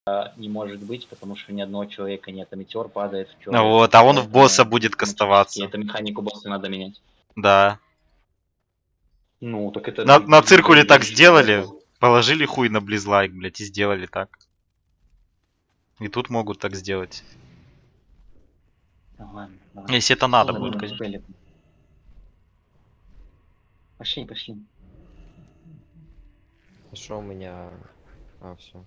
не может быть, потому что ни одного человека нет, а метеор падает в Ну человека. вот, а он в Поэтому босса будет И кастоваться. это механику босса надо менять. Да. Ну, так это На циркуле так видишь, что сделали. это. Положили хуй на близлайк, блядь, и сделали так. И тут могут так сделать. Ну, ладно, ладно. Если это надо Мы будет, не конечно. успели. Пошли, пошли. Что у меня... А, все.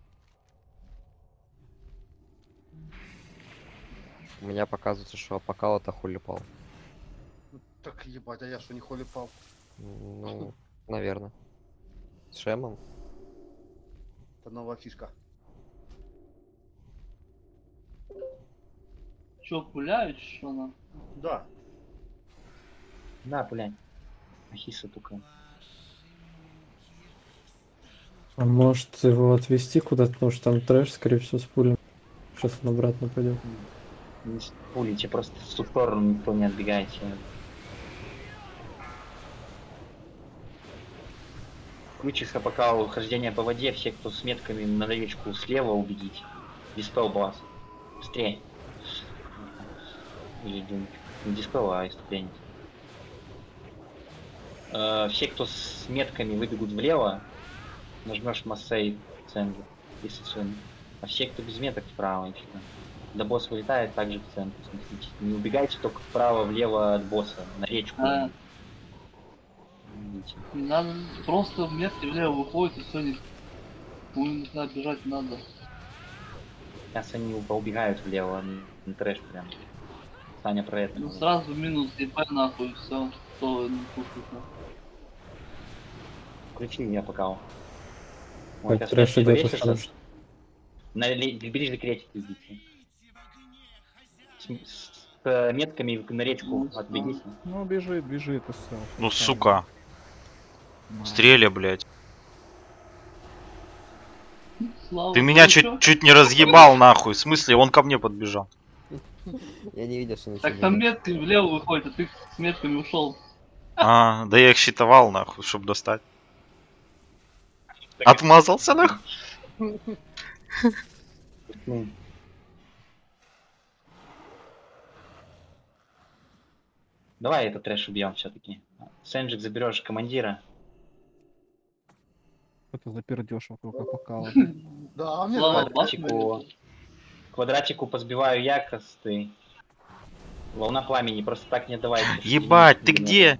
У меня показывается, что апокал это хулипал. Так ебать, а я что, не холипал? Ну, наверное. С шемом. Это новая фишка. Чё, пуляют, что на? Да. Да, пулянь. Ахиса только. А может его отвезти куда-то, потому что там трэш, скорее всего, с пулем. Сейчас он обратно пойдет. Не пулите, просто в ту сторону никто не отбегайте. Ключица пока ухождение по воде, все, кто с метками на речку слева, убегите. Диспел бас. Быстрее. Или не диспел, а иступление. Все, кто с метками выбегут влево, нажмешь массей в центре, если сын. А все, кто без меток, вправо. И всегда. До босса вылетает, также в центр. Не убегайте только вправо, влево от босса, на речку. Надо просто в метке влево выходит и все, не знаю, бежать надо. Сейчас они поубегают влево, на трэш прям. Саня про это. Ну сразу минус ебать нахуй, все, что не пушит. Включи меня пока. Так, трэш идет осторожно. Ближе к речке идите. С метками на речку отбегите. Ну, бежит, бежит и все. Ну, сука. Стреля, блядь. Слава Ты меня Богу. чуть не разъебал, нахуй. В смысле, он ко мне подбежал. Я не видел, что Так там метки влево выходит, а ты с метками ушел. А, да я их щитовал, нахуй, чтобы достать. Отмазался, нахуй. Давай этот трэш убьем все-таки. Сенджик, заберешь командира. Это за пердеж вокруг апокала. Да, мне Слава нравится. Квадратику позбиваю я, косты. Волна пламени, просто так не давайте. Ебать, ты где?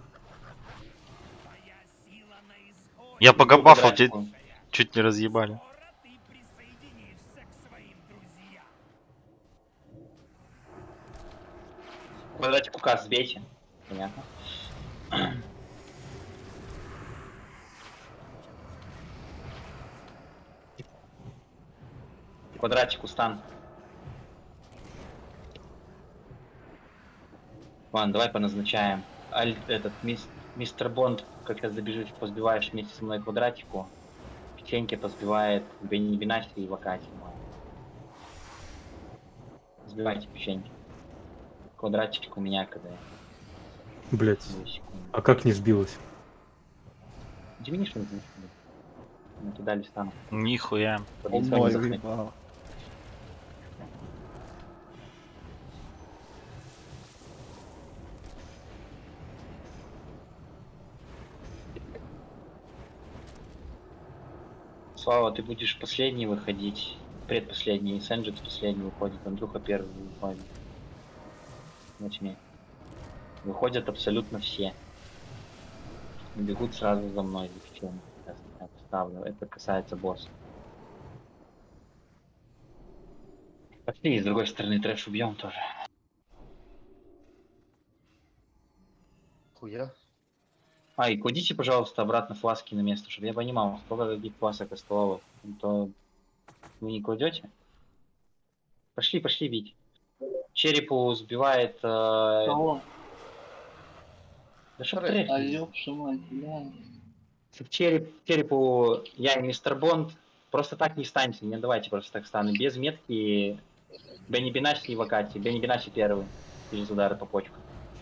Я погабафал, тебе чуть не разъебали. Квадратику каст сбейте. Понятно. Квадратику стан. Ладно, давай поназначаем. Этот мистер Бонд, как раз забежишь, позбиваешь вместе со мной квадратику. Печеньки позбивает Бенни и Вакати. Сбивайте печеньки. Квадратик у меня когда. Блять. А как не сбилось? Диминиш не знаю. Мы туда листану. Нихуя. Он мой выебал. Слава, ты будешь последний выходить. Предпоследний. Сенджикс последний выходит. Андрюха первый выходит. На тьме. Выходят абсолютно все. Бегут сразу за мной. Я поставлю. Это касается босса. Пошли, с другой стороны трэш убьем тоже. Хуя. И кладите, пожалуйста, обратно фласки на место, чтобы я понимал, сколько каких фласок осталось. То вы не кладете? Пошли, пошли бить. Черепу сбивает... Кого? Да что трэш? А ёпша мать, бля. Черепу я и мистер Бонд. Просто так не встаньте, не давайте просто так встану. Без метки Бенни Бенаси и Вакати. Бенни Бенаси первый. Через удары по почкам.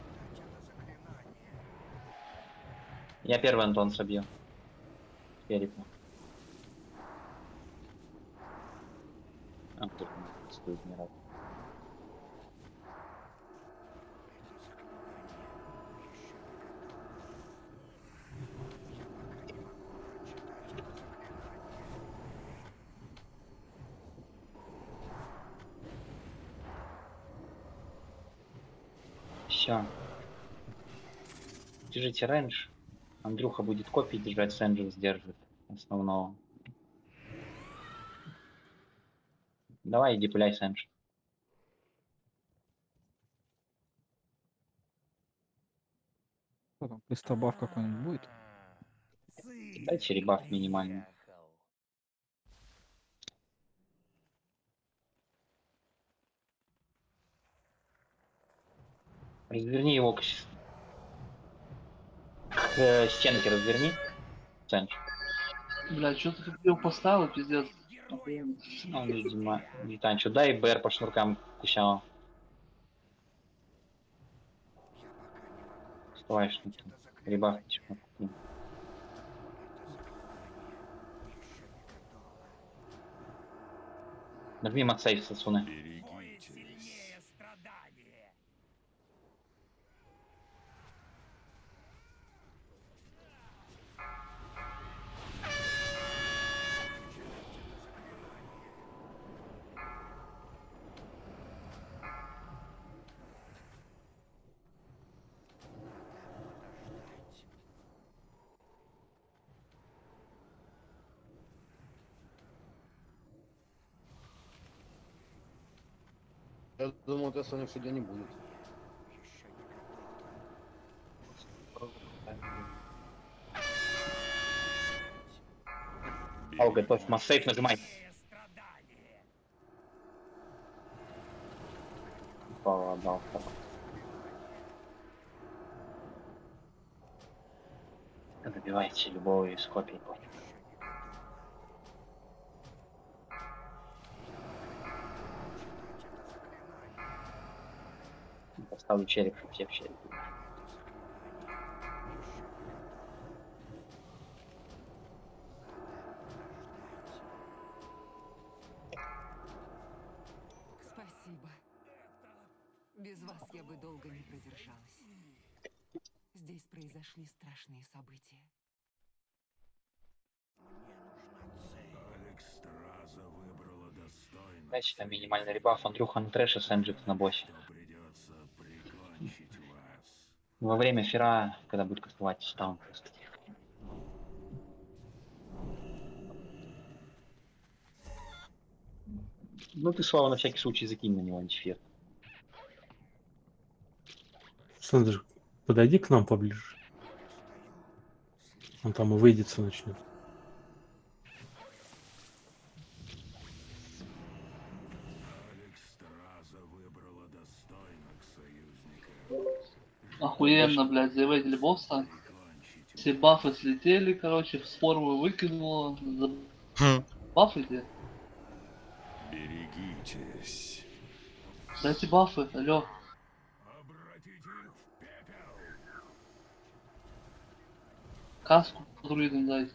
Я первый Антон собью. Черепу. А, тут стоит не рад. Все. Держите рейндж. Андрюха будет копии держать, Сэнджел сдержит основного. Давай, иди пуляй, Сэндж. Что там, пристабав какой-нибудь будет? Дайте ребаф минимальный. Разверни его к стенке, разверни. Сэндж. Бля, что ты тут его поставил, пиздец. Охуенно. Ну, видимо, не танчу. Дай БР по шнуркам кусяо. Вставай, шнурки. Ребаф. Нажми матсейв, Сасуны. Я думал, теста у них сегодня не будет. Ал, готовь, массейв, нажимай. Отдал. Добивайте любого из копий. Поставлю череп, чтобы все в череп. Спасибо. Без вас я бы долго не продержалась. Здесь произошли страшные события. Дайте там минимальный ребаф. Андрюха на трэше, Сэнджикс на боссе. Во время фера, когда будет кастовать стаун просто. Ну ты, Слава, на всякий случай закинь на него антифер. Сандр, подойди к нам поближе. Он там и выйдется начнет. Охуенно, блядь, заеведили босса. Все бафы слетели, короче, с формы выкинуло. Бафы Берегитесь. Дайте бафы, алло. Каску друидам дайте.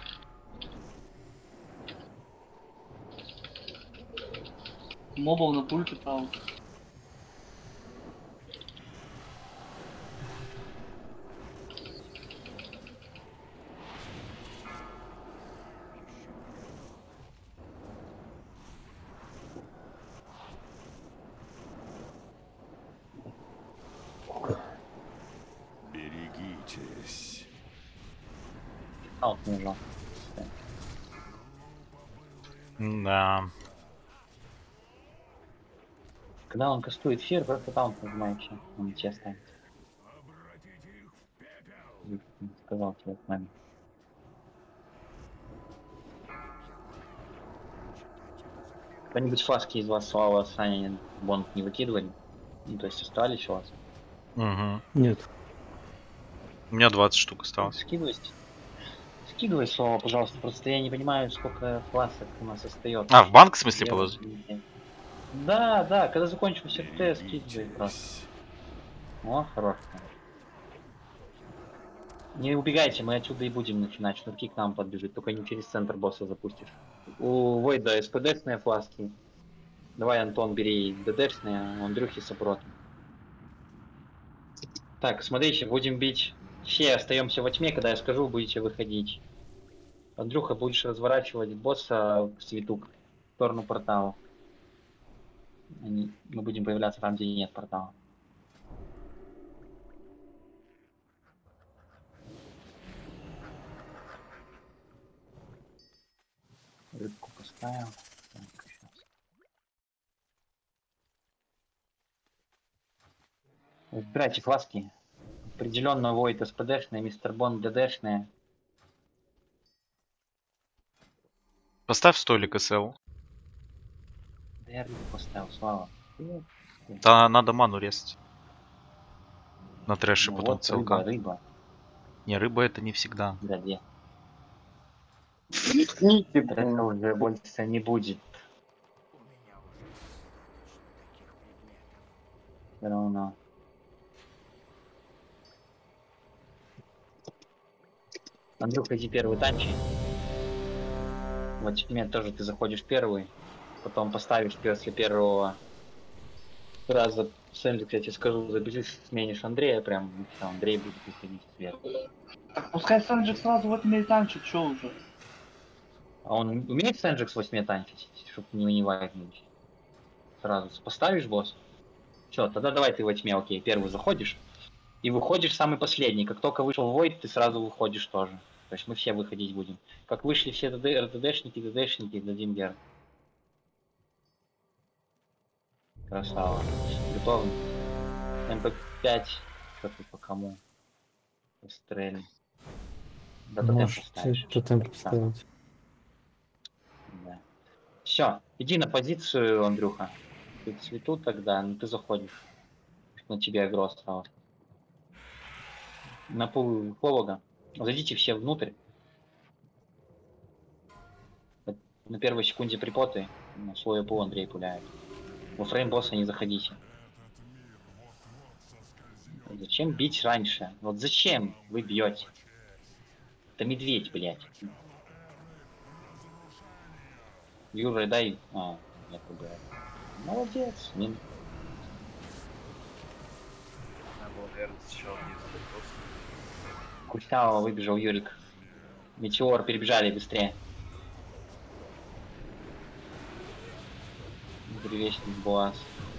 Мобов на пульте, правда. Берегитесь. Аут не ужал. Да. Когда он кастует фер, просто таунт нажимает все. Он тебе останется. Сказал тебе с нами. Кто-нибудь фласки из вас, Слава, Саня, Бонд не выкидывали? Ну, то есть остались у вас? Угу. Нет. У меня 20 штук осталось. Скидывай, Слава, пожалуйста, просто я не понимаю, сколько фласок у нас остается. А, в банк в смысле положить? Да, когда закончим все РТ, скидывай просто. О, хорошо. Не убегайте, мы отсюда и будем начинать. Шнурки к нам подбежит, только не через центр босса запустишь. У Войда СПД-сные фласки. Давай, Антон, бери ДДшные, а Андрюхи с оборотом. Так, смотрите, будем бить. Все остаемся во тьме, когда я скажу, будете выходить. Андрюха, будешь разворачивать босса в свету в сторону портала. Мы будем появляться там, где нет портала. Рыбку поставил. Так, сейчас. Выбирайте фласки. Определенно Войт СПДшные, Мистер Бонд ДДшные. Поставь столик СЛ. Да я рыбу поставил, Слава. Да, надо ману резать. На трэше Ну потом вот, ЦЛК. рыба. Не, рыба это не всегда. Да где? Трека уже больше не будет. Все равно. Андрюха, иди первый танчи. Вот мне тоже ты заходишь первый, потом поставишь после первого раза сэндвич, я тебе скажу, забежишь, сменишь Андрея, прям и всё, Андрей будет выходить сверху. Так пускай Сэнджик сразу в этом танчит, чё уже? А он умеет Сэнджик с 8 танчить, чтобы не вайкнуть? Сразу поставишь, босс? Все, тогда давай ты во тьме, окей, первый заходишь и выходишь самый последний. Как только вышел Войд, ты сразу выходишь тоже. То есть мы все выходить будем. Как вышли все ДДшники, дадим гер. Красава. Готовы? МП5. Что ты по кому? Стрель. Да, Можете тотем поставить. Да. Все, иди на позицию, Андрюха. Ты в свету тогда, но ты заходишь. На тебе агро осталось. На пул полога. Зайдите все внутрь. На первой секунде припоты. На свой пул Андрей пуляет. Во фрейм босса не заходите. Зачем бить раньше? Вот зачем вы бьете? Это медведь, блядь. Юра, дай. А, я ПБ. Молодец. Курсава выбежал Юрик. Метеор, перебежали быстрее. Древесник Боас.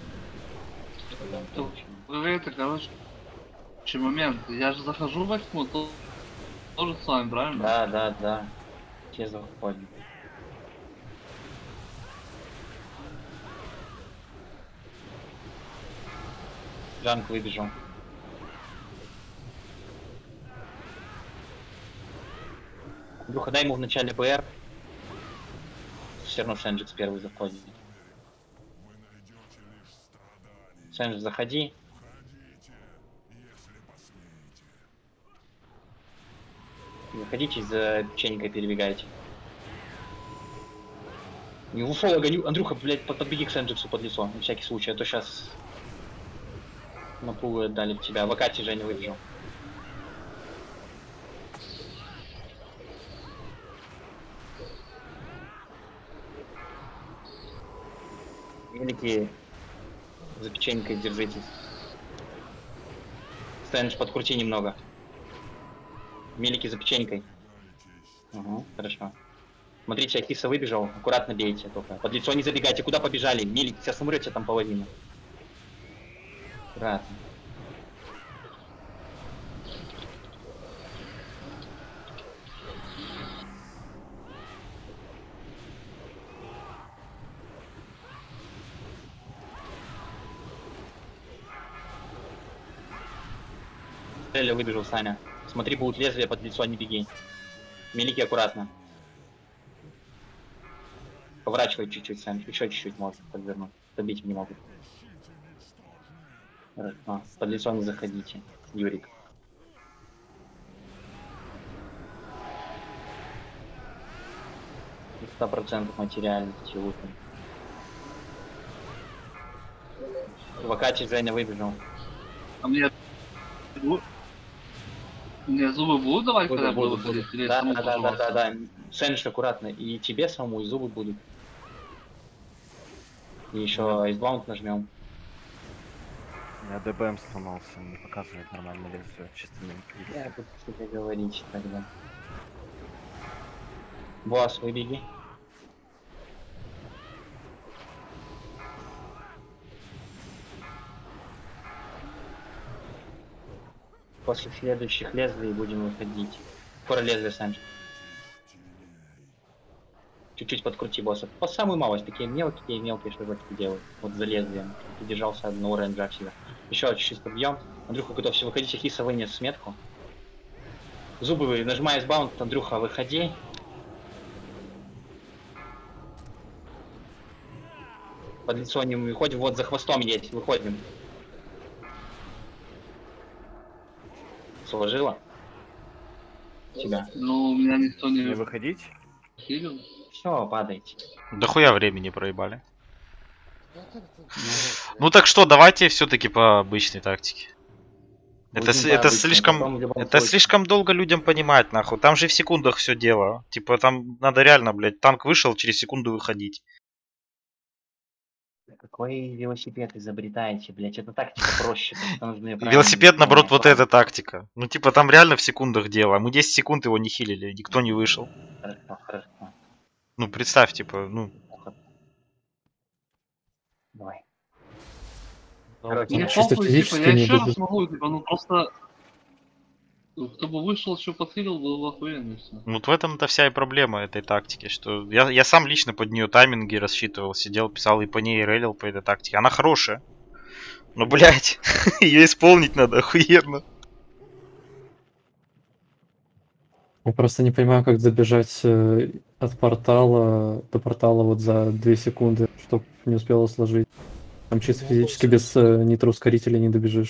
Это, короче, момент. Я же захожу в тьму, тоже с вами, правильно? Да. Все заходим. Джанк выбежал. Андрюха, дай ему в начале БР. Все равно Сэнджикс первый заходит. Сэнджик, заходи. Заходите, за печенькой перебегайте. Не в уфолога гоню. Андрюха, блядь, подбеги к Сэнджиксу под лицо, на всякий случай, а то сейчас на пулу отдали тебя. В Акате Женя выбежал. Великие, за печенькой держитесь. Сэндж, подкрути немного. Мелики за печенькой. Угу, хорошо. Смотрите, Акиса выбежал, аккуратно бейте только. Под лицо не забегайте, куда побежали? Мелики, сейчас умрете там половину. Аккуратно. Стреля выбежал, Саня. Смотри, будут лезвия под лицо, не беги. Мелики аккуратно. Поворачивай чуть-чуть, Саня. Еще чуть-чуть можно подвернуть. Добить не могут. А, под лицо не заходите, Юрик. И 100% материальности лутом. В Акате Женя выбежал. А мне зубы будут давать, когда буду будут. ходить? Да. Сэндж аккуратно. И тебе самому, и зубы будут. И еще айсбаунд нажмем. У меня ДБМ сломался, не показывает нормально лезвие, чисто на интуицию. Я буду тебе говорить тогда. Босс, выбеги. После следующих лезвий будем выходить. Скоро лезвие, Санж. Чуть-чуть подкрути босса. По самую малость, такие мелкие шажочки делают. Вот за лезвием. Ты держался одного рейнджа всегда. Еще чуть-чуть подбьем. Андрюха, готовься выходить. Хиса вынес сметку. Зубы, нажимай S-баунд, Андрюха, выходи. Под лицо не выходим, вот за хвостом есть, выходим. Сложила? Тебя. Ну, у меня никто Не не выходить? хилил. Все, падайте. Дохуя времени проебали. Ну так что, давайте все-таки по обычной тактике. Это, Будем это обычно, слишком, потом в любом это случае. слишком долго людям понимать, нахуй. Там же в секундах все дело. Типа там надо реально, блядь, танк вышел, через секунду выходить. Какой велосипед изобретаете, блять? Это тактика проще. просто нужны правильные Велосипед, наоборот, вот планы. эта тактика. Ну типа там реально в секундах дело. Мы 10 секунд его не хилили, никто не вышел. Хорошо, хорошо. Ну представь, типа, ну... Давай. Короче, Мне чисто похуй, типа, физически я не еще раз добить. могу, типа, ну просто... Кто бы вышел, еще подхилил, был охуенный все. Вот в этом-то вся и проблема этой тактики, что я сам лично под нее тайминги рассчитывал, сидел, писал и по ней рейлил по этой тактике. Она хорошая. Но, блядь, ее исполнить надо охуенно. Я просто не понимаю, как добежать от портала до портала вот за 2 секунды, чтоб не успела сложить. Там чисто физически без нитроускорителя не добежишь.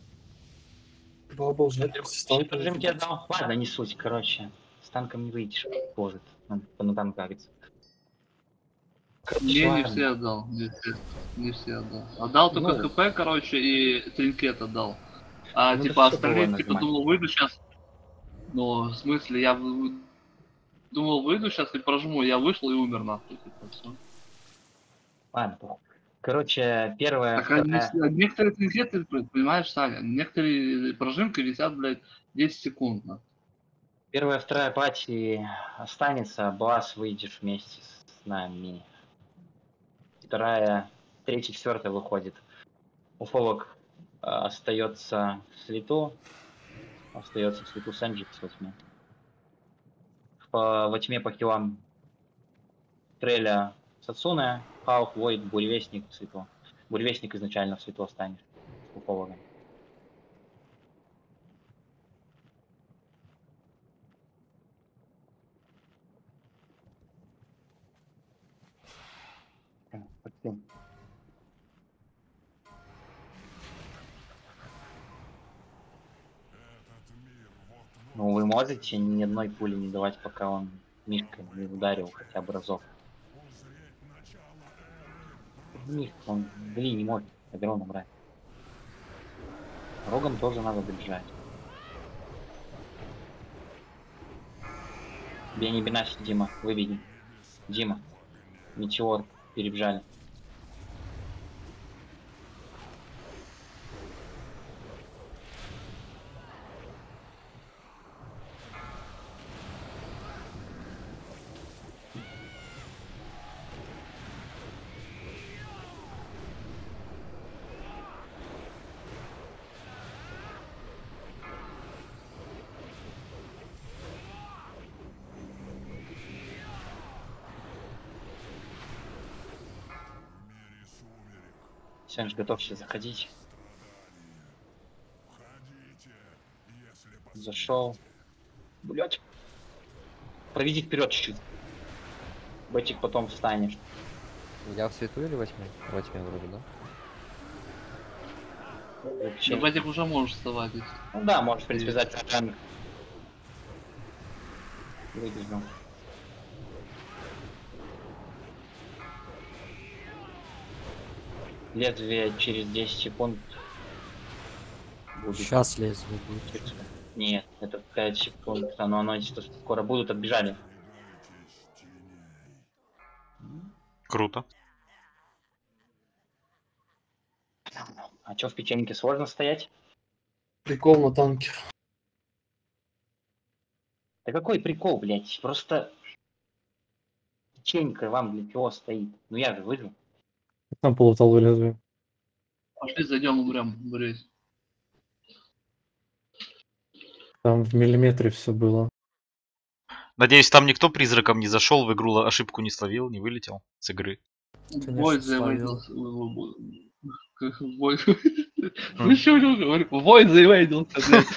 Прожим тебе отдал. Ладно, не суть, короче. С танком не выйдешь, может. Он там кажется. Не ладно. все отдал, не все отдал. Отдал только Ну. ХП, короче, и тринкет отдал. А Ну, типа да всё остальные, было типа, нажимать. думал, выйду сейчас. Ну, в смысле, я думал, выйду сейчас и прожму, я вышел и умер нахуй, типа, все. Ладно, похуй. Короче, первая, Так, вторая... некоторые тринкеты, понимаешь, Саня, некоторые прожимки висят, блядь, 10 секунд, нахуй. Первая, вторая пати останется, Блас выйдешь вместе с нами. Вторая, третья, четвертая выходит. Уфолог остается в свету. Остается в свету Сэнджик с 8. Во тьме по килам Треля Сацуне, Хаук, Войд, Буревестник в свету. Буревестник изначально в свету останешь. С уфологом. Спасибо. Ну, вы можете ни одной пули не давать, пока он мишкой не ударил хотя бы разок. Мишка, он, блин, не может агро набрать. Рогом тоже надо добежать. Тебе не бинась, Дима, выведи. Дима, метеор, перебежали. Сенж, готовься заходить. Зашел. Блять. Проведи вперед чуть-чуть. Бэтик потом встанешь. Я в свету или во тьме? Во тьме вроде, да? Вообще. Ну, Бэтик уже можешь вставать. Если... Ну да, можешь, в принципе, взять ранг. Выбежал. Лезвие через 10 секунд будет. Сейчас лезвие будет. Нет, это 5 секунд, оно скоро будут, отбежали. Круто. А чё в печеньке сложно стоять? Прикол на танке. Да какой прикол, блядь? Просто печенька вам для чего стоит? Ну я же выжил. Там полутал лезвие. Пошли, зайдем, умрем, Борис. Там в миллиметре все было. Надеюсь, там никто призраком не зашел в игру, ошибку не словил, не вылетел с игры. Вой словил. заводился. Вой. Ну что я говорю? Вой заводился, блядь.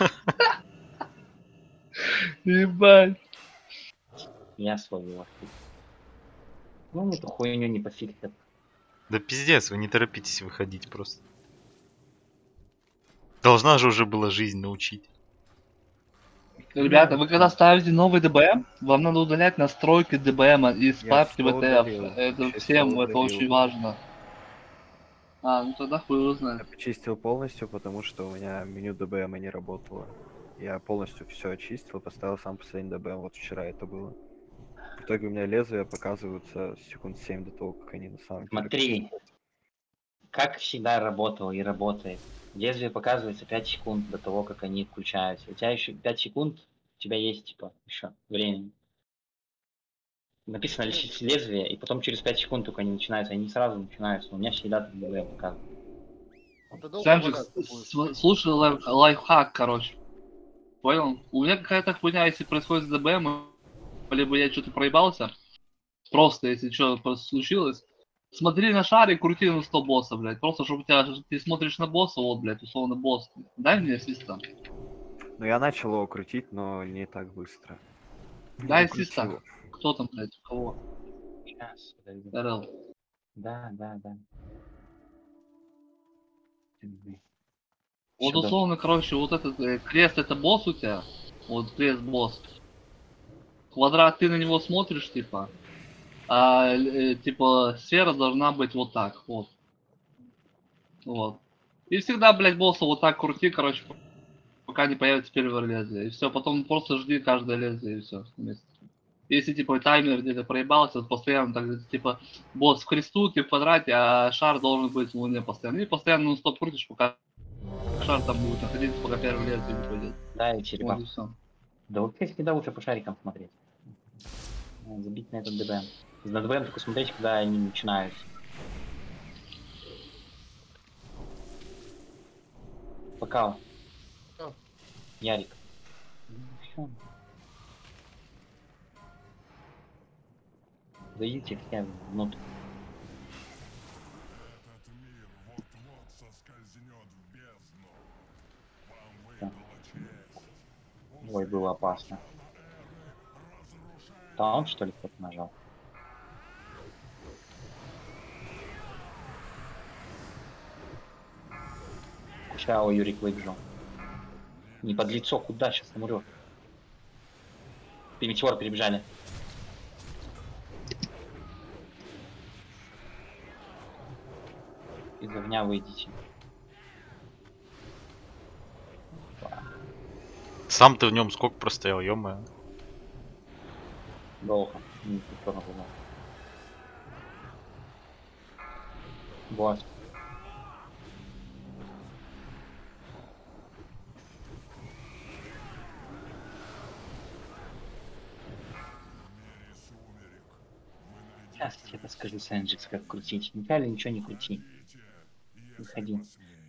Ебать. Я словил ошибку. Ну эту хуйню не пофиксят. Да пиздец, вы не торопитесь выходить просто. Должна же уже была жизнь научить. Ребята, вы когда ставите новый ДБМ, вам надо удалять настройки ДБМ из Я папки всё VTF. удалил, Это чисто всем, это удалил. очень важно. А, ну тогда хуй его знает. Я почистил полностью, потому что у меня меню ДБМ не работало. Я полностью все очистил, поставил сам последний ДБМ. Вот вчера это было. В итоге у меня лезвия показываются секунд 7 до того, как они на самом деле. Смотри, как всегда работало и работает. Лезвие показывается 5 секунд до того, как они включаются. У тебя еще 5 секунд, у тебя есть типа еще времени. Написано лечить лезвие, и потом через 5 секунд только они начинаются. Они не сразу начинаются. У меня всегда так ДБМ показывает. А ты долго Санджик, бодаться будешь? слушай лайфхак, короче. Понял? У меня какая-то хуйня, если происходит с ДБМ, либо я что-то проебался, просто если что случилось, смотри на шаре, крути на 100 босса, блядь. Просто, чтобы у тебя, ты смотришь на босса, вот, блядь, условно босс. Дай мне ассиста. Ну я начал его крутить, но не так быстро. Дай Крутил. ассиста. Кто там, блядь, у кого? Сейчас, подожди. РЛ. Да. Вот Сюда. условно, короче, вот этот крест это босс у тебя. Вот крест босс. Квадрат ты на него смотришь, типа. А типа сфера должна быть вот так, вот. Вот. И всегда, блядь, босса вот так крути, короче, пока не появится первое лезвие. И все, потом просто жди каждое лезвие и все. Если типа таймер где-то проебался, постоянно так типа босс в кресту, ты в квадрате, а шар должен быть в луне постоянно. И постоянно стоп крутишь, пока шар там будет находиться, пока первое лезвие не пойдет. Да, и черепа. Вот и все. Да вообще всегда лучше по шарикам смотреть. Забить на этот ДБМ. На ДБМ только смотреть, когда они начинаются. Пока. Что? Ярик. Всё. Зайдите все внутрь. Этот мир вот-вот соскользнет в бездну. Вам Да. выпала честь. Ой, было опасно. Таун, что ли, кто-то нажал? Чао, Юрик выбежал. Не под лицо, куда сейчас умрет? Метеор перебежали. Из огня выйдите. Сам ты в нем сколько простоял, ё-моё. Долго. Не повторно было. Вот. Сейчас я тебе подскажу, Сэнджикс, как крутить. Неправильно ничего не крути. Выходи.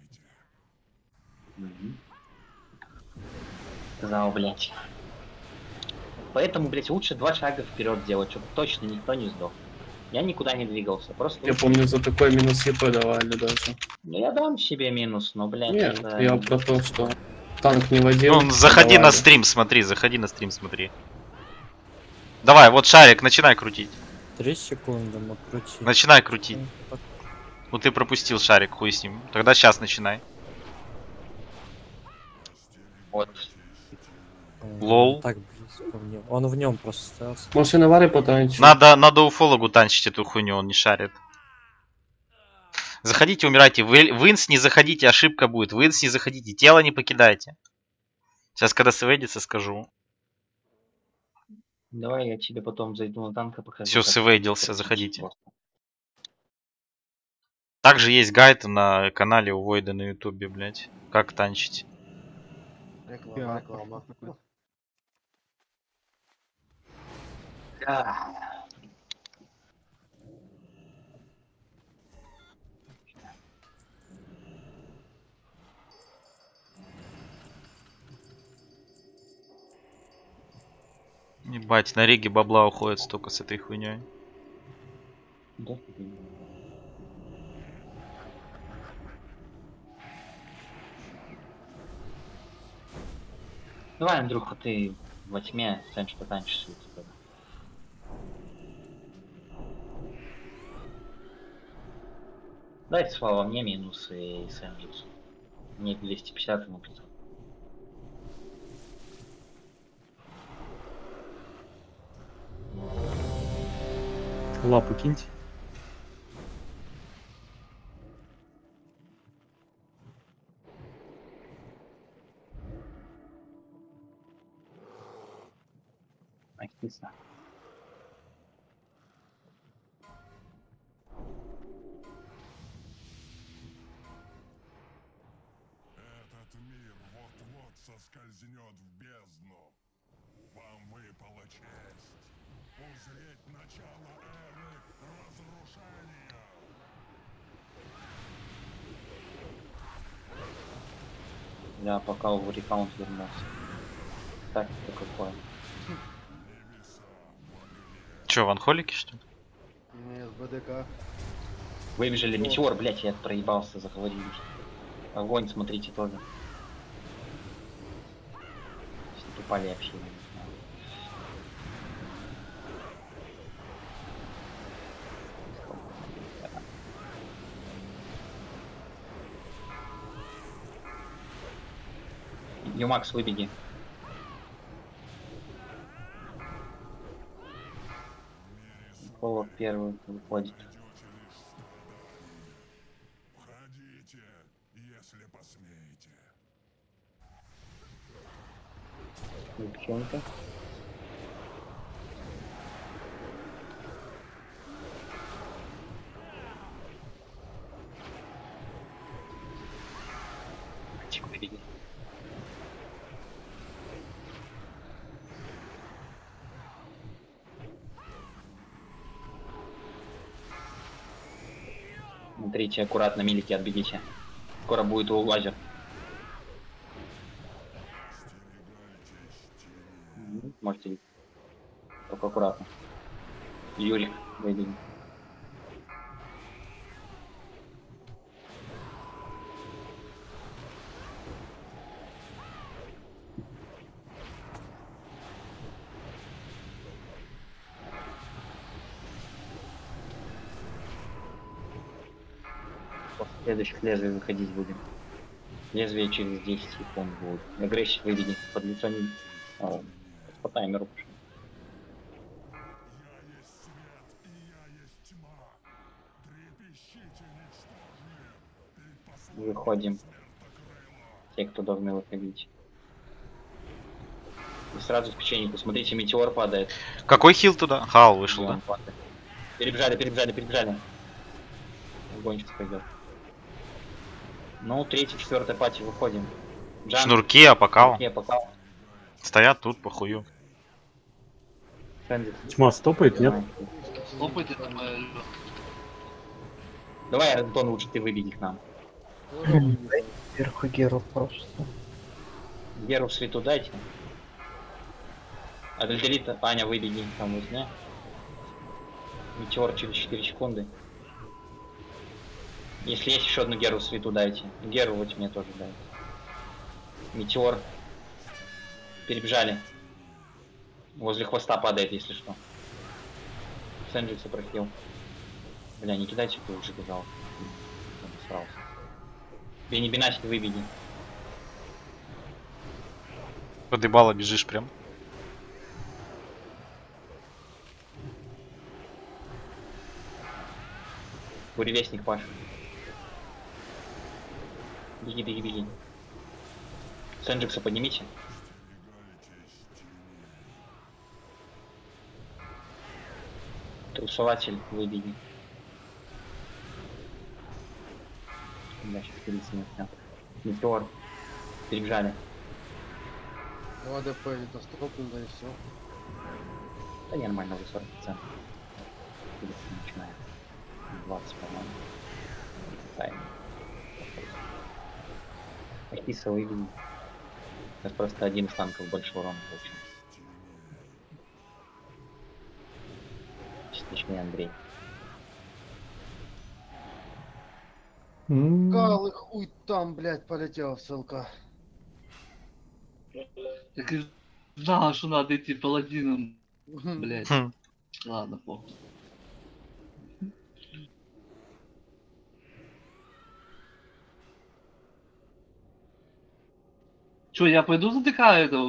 Сказал, блядь. Поэтому, блядь, лучше 2 шага вперед делать, чтобы точно никто не сдох. Я никуда не двигался, просто... Я помню, за такой минус ЕП давали даже. Ну я дам себе минус, но, блядь, Нет, это... я про то, что танк не водил. Ну, заходи на давали. стрим, смотри, заходи на стрим, смотри. Давай, вот шарик, начинай крутить. 3 секунды мы крутим. Начинай крутить. Ну ты пропустил шарик, хуй с ним. Тогда сейчас начинай. Вот. Лол. Так близко в нем. Он в нем просто остался. Может, и на варе потанчить? Надо уфологу танчить эту хуйню, он не шарит. Заходите, умирайте. В инс не заходите, ошибка будет. В инс не заходите, тело не покидайте. Сейчас, когда сведется, скажу. Давай я тебе потом зайду на танк и покажу. Все, как свейдился, крутить заходите. просто. Также есть гайд на канале у Войда на ютубе, блядь. Как танчить. Реклама, Пиар реклама. пошел какой-то. Да. Ебать, на реге бабла уходит столько с этой хуйней. Да. Давай, Андрюха, ты во тьме, Сэндж, потанчишь свет. Дай слава мне минусы и Сэнджексу. Мне 250 ему 500. Лапу киньте. Ай, кисно. Этот мир вот-вот соскользнет в бездну. Вам выпала честь узреть начало эры разрушения. Я пока в рекаунт вернулся. Так, это какое? Чё, ванхолики, что ли? Не, с БДК. Выбежали. Метеор, блять, я проебался, заговорили. Огонь, смотрите тоже. Все попали вообще, я не знаю. Юмакс, выбеги. Холод первый выходит. Входите, если посмеете. Девчонка. Выбеги. Смотрите, аккуратно, милики, отбегите. Скоро будет лазер. Можете идти. Только аккуратно. Юрик, выбеги. После следующих лезвий выходить будем. Лезвие через 10 секунд будет. Агрессив выведи. Под лицо не... по таймеру. Я есть свет, и я есть тьма. Трепещите, ничтожные, перед посланием Выходим. смертокрыла. Те, кто должны выходить. И сразу в печеньку. Смотрите, метеор падает. Какой хил туда? Хаул вышел, да? Он падает. Перебежали, перебежали, перебежали. Огонь сейчас пойдет. Ну, 3-4 пати выходим. Джан, Шнурки, апокал. апокал. Стоят тут, похую. Сэндвич. Тьма стопает, нет? Стопайте, это моя любовь. Давай, Антон, лучше ты выбеги к нам. Вверху Геру просто. Геру в свету дайте. Адальтерита, Аня, выбеги там возьми. Метеор через 4 секунды. Если есть еще одну Геру в свету, дайте. Геру вот мне тоже дайте. Метеор. Перебежали. Возле хвоста падает, если что. Сэнджикс опрохил. Бля, не кидайте, кто уже бежал. Срался. Бенебинасик, выбеги. Подъебало бежишь прям. Буревестник, Паш. Беги, беги, беги. Сэнджикса поднимите. Трусователь, выбеги. Да, сейчас перейти на все. Метеор. Перебежали. Ну, АДП недоступен, да и все. Да нормально, уже 40%. Начинаем. 20, по-моему. Тайм. Ахиса выиграл. Сейчас просто один из танков больше урона получил. Точнее, Андрей. Кал и хуй там, блядь, полетел в СЛК. Так и знал, что надо идти паладином, блядь. Хм. Ладно, похуй. Чё, я пойду затыкаю этого